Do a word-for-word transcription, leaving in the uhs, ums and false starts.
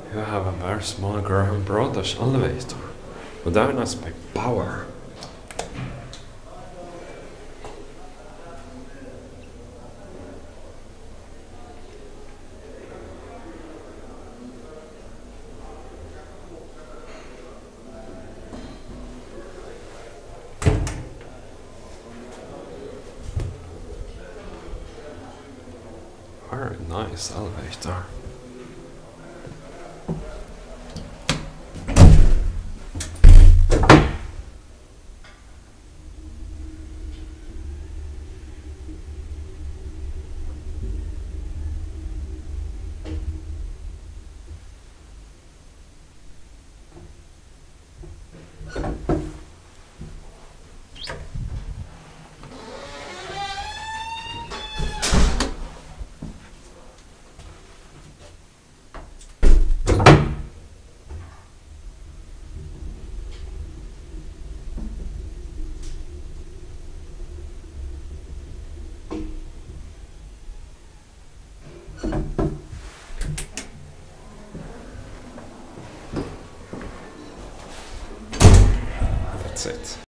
You have a very small Graham Brothers elevator. Modernised by Bauer. Very nice elevator. That's it.